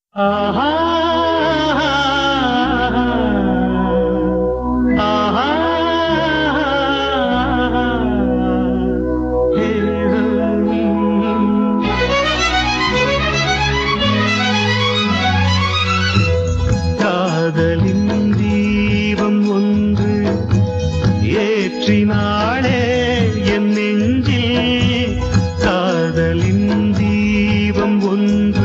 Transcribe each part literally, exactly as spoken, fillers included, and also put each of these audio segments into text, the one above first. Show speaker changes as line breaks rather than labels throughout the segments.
ஆஹா ஆஹா காதலின் தீபம் ஒன்று ஏற்றினாளே என் நெஞ்சில் காதலின் தீபம் ஒன்று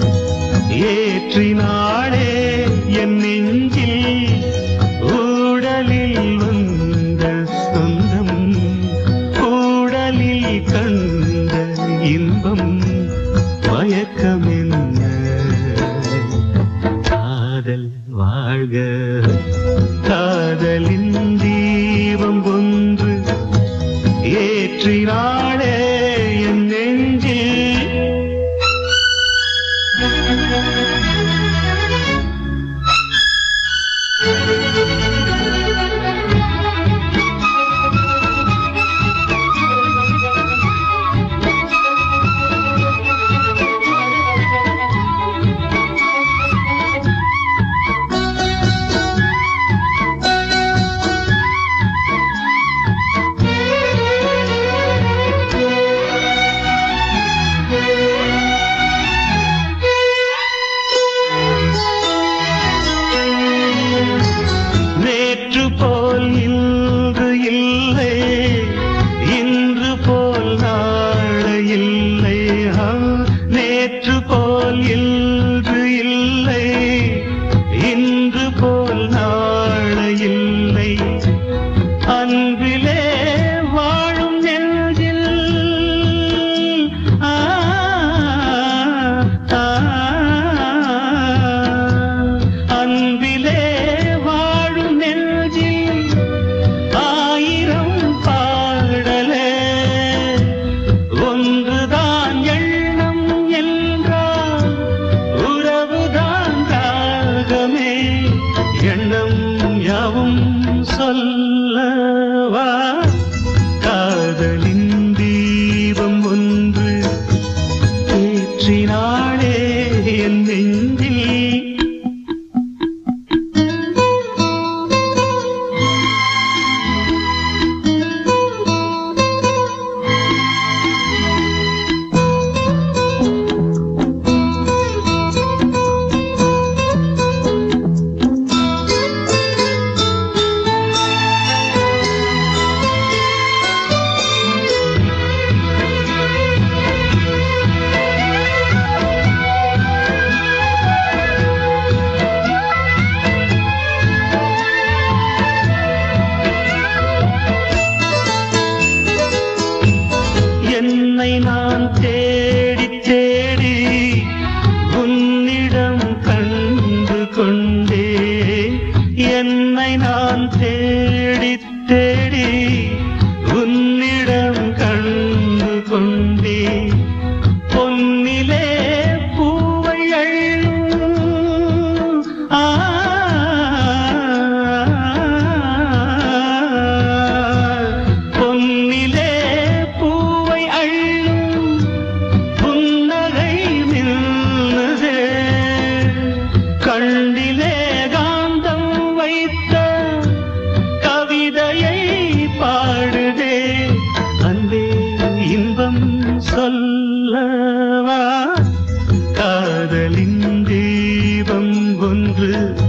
ஏற்றினாளே என் நெஞ்சில் ஊடலில் வந்த சொந்தம் ஊடலில் கண்ட இன்பம் மயக்கம் என்ன காதல் வாழ்க காதலின் தீபம் ஒன்று ஏற்றினாளே என் நெஞ்சில் நேற்று போல் இன்று இல்லை இன்று போல் நாளை இல்லை நேற்று போல் இன்று இல்லை இன்று போல் நாளை இல்லை அன்பிலே வாழும் நெஞ்சில் ஆ அன்பிலே எண்ணம் யாவும் சொல்லவா காதலின் தீபம் ஒன்று ஏற்றினாளே என் நெஞ்சில் என்னை நான் தேடி தேடி உன்னிடம் கண்டு கொண்டே என்னை நான் தேடி தேடி உன்னிடம் கண்டு கொண்டே பொன்னிலே பூவை அள்ளும் ஆ பொன்னிலே கண்டிலே காந்தம் வைத்த கவிதையை பாடுதே அன்பே இன்பம் சொல்லவா காதலின் தீபம் ஒன்று